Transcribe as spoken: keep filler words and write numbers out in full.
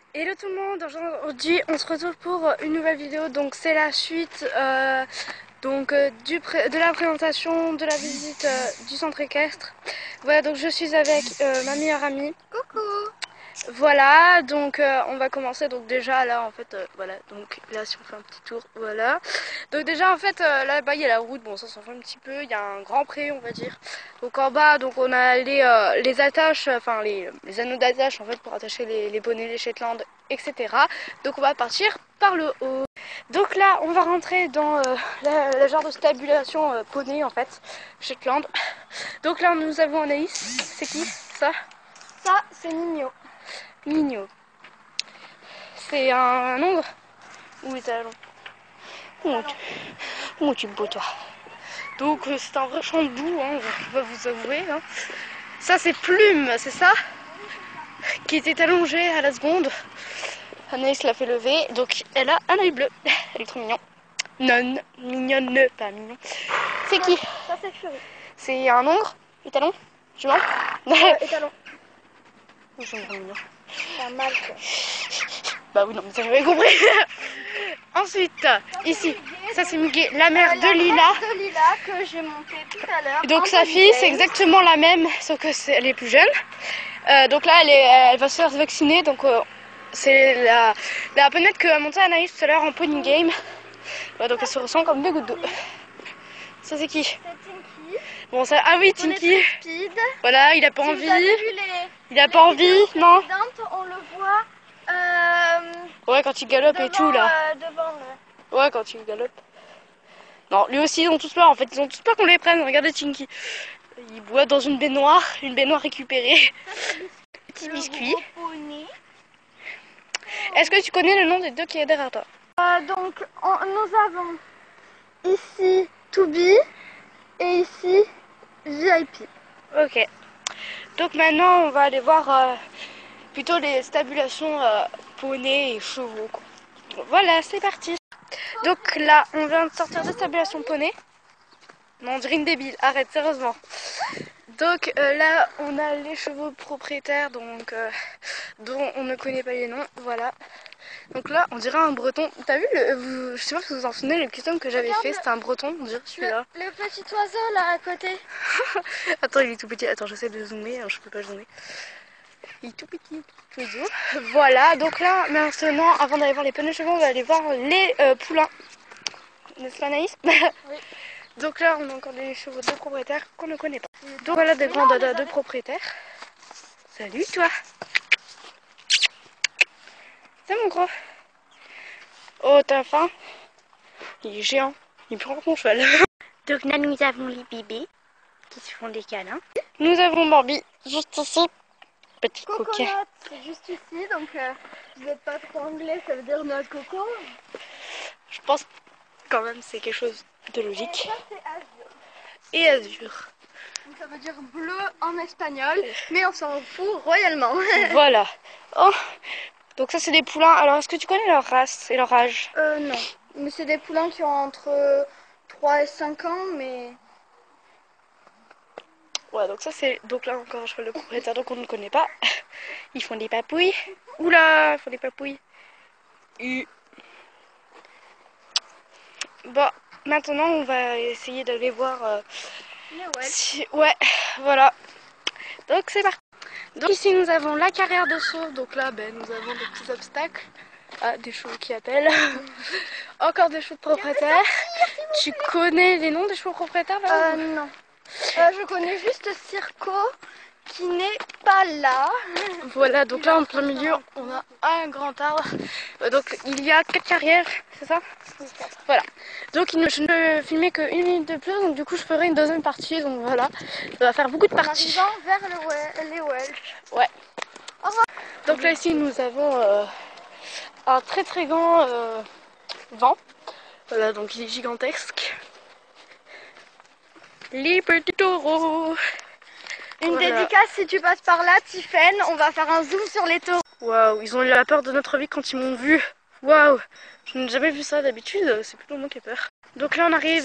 Hello tout le monde, aujourd'hui on se retrouve pour une nouvelle vidéo, donc c'est la suite euh, donc, euh, du pré de la présentation de la visite euh, du centre équestre. Voilà, donc je suis avec euh, ma meilleure amie. Coucou. Voilà, donc euh, on va commencer, donc déjà là en fait, euh, voilà, donc là si on fait un petit tour, voilà. Donc déjà en fait euh, là-bas il y a la route, bon ça s'en fait un petit peu, il y a un grand pré on va dire. Donc en bas, donc on a les, euh, les attaches, enfin les, les anneaux d'attache en fait pour attacher les, les bonnets, les Shetland, et cetera. Donc on va partir par le haut. Donc là on va rentrer dans euh, la, la genre de stabulation euh, poney en fait, Shetland. Donc là nous avons Anaïs, c'est qui ça? Ça, c'est Nino. Mignon. C'est un nombre? Ou est talon? Oh, tu... oh, tu es beau toi. Donc euh, c'est un vrai champ de boue, hein, on va vous avouer. Hein. Ça c'est Plume, c'est ça? Qui était allongée à la seconde. Anaïs l'a fait lever, donc elle a un œil bleu. Elle est trop mignon. Non, mignonne, pas mignon. C'est qui? Ça, c'est Fury. C'est un hongre? Étalon? Jument? Euh, étalon. Ils sont trop mignons. C'est un mâle, quoi. Bah oui, non, mais ça j'avais compris. Ensuite, ici, ça c'est Muguet, la mère Euh, de la Lila. mère de Lila que j'ai montée tout à l'heure. Donc sa fille, c'est exactement la même, sauf que c'est, elle est plus jeune. Euh, donc là, elle, est, elle va se faire vacciner. Donc euh, c'est la, la ponette que a montée Anaïs tout à l'heure en pony game. Ouais, donc elle se ressent comme deux gouttes d'eau. Ça c'est qui? C'est Tinky. Bon, ça, ah oui, On est Tinky. très speed. Voilà, il a pas Si envie. vous avez vu les, Il a les pas envie, vidéos non? précédentes, on le voit euh, Ouais, quand il galope devant, et tout là. euh, devant le... Ouais, quand il galope. Non, lui aussi, ils ont tous peur. En fait, ils ont tous peur qu'on les prenne. Regardez Tinky. Il boit dans une baignoire, une baignoire récupérée. Petit biscuit. Est-ce que tu connais le nom des deux qui est derrière toi? Euh, donc, on, nous avons ici Toubi et ici V I P. Ok. Donc maintenant, on va aller voir euh, plutôt les stabulations euh, poney et chevaux. Quoi. Voilà, c'est parti. Donc là, on vient de sortir de stabulation poney. Non, on dirait une débile. Arrête, sérieusement. Donc euh, là, on a les chevaux propriétaires, donc euh, dont on ne connaît pas les noms. Voilà. Donc là, on dirait un breton. T'as vu le, vous, je sais pas si vous vous en souvenez, le custom que j'avais fait, c'était un breton. On dirait celui-là. Le, le petit oiseau là à côté. Attends, il est tout petit. Attends, j'essaie de zoomer. Je peux pas zoomer. Il est tout petit, tout oiseau. Voilà. Donc là, maintenant, avant d'aller voir les poneys chevaux, on va aller voir les euh, poulains. N'est-ce pas, Anaïs? Oui. Donc là, on a encore des chevaux de propriétaires qu'on ne connaît pas. Donc voilà des grands dadas de propriétaires. Salut toi. C'est mon gros. Oh, t'as faim? Il est géant. Il prend mon cheval. Donc là, nous avons les bébés qui se font des câlins. Nous avons Bambi juste ici. Petit coquin. Coconut, c'est juste ici, donc euh, vous n'êtes pas trop anglais, ça veut dire notre coco. Je pense quand même c'est quelque chose de logique. Et ça c'est azur. Et azur. Donc ça veut dire bleu en espagnol, mais on s'en fout royalement. Voilà. Oh. Donc ça c'est des poulains. Alors est-ce que tu connais leur race et leur âge? Euh non, mais c'est des poulains qui ont entre trois et cinq ans, mais... Ouais, donc ça c'est donc là encore un cheval de propriétaire donc on ne connaît pas. Ils font des papouilles. Oula, ils font des papouilles. U. Bon, maintenant on va essayer d'aller voir. Euh, ouais. Si... ouais, voilà. Donc c'est parti. Donc ici nous avons la carrière de saut. Donc là, ben nous avons des petits obstacles. Ah, des chevaux qui appellent. Encore des chevaux de propriétaires. Tu connais les noms des chevaux propriétaires là? Euh non. Euh, je connais juste Circo qui n'est pas là. Voilà, donc là en plein milieu, on a un grand arbre. Euh, donc il y a quatre carrières, c'est ça? Voilà. Donc il ne, je ne peux filmer qu'une minute de plus, donc du coup je ferai une deuxième partie. Donc voilà, ça va faire beaucoup de parties. En arrivant vers le well, les Welsh. Ouais. Au revoir. Donc là ici nous avons euh, un très très grand euh, vent. Voilà, donc il est gigantesque. Les petits taureaux. Une Voilà. dédicace si tu passes par là, Tiffen, on va faire un zoom sur les taureaux. Waouh, ils ont eu la peur de notre vie quand ils m'ont vu. Waouh, je n'ai jamais vu ça d'habitude, c'est plutôt moi qui ai peur. Donc là on arrive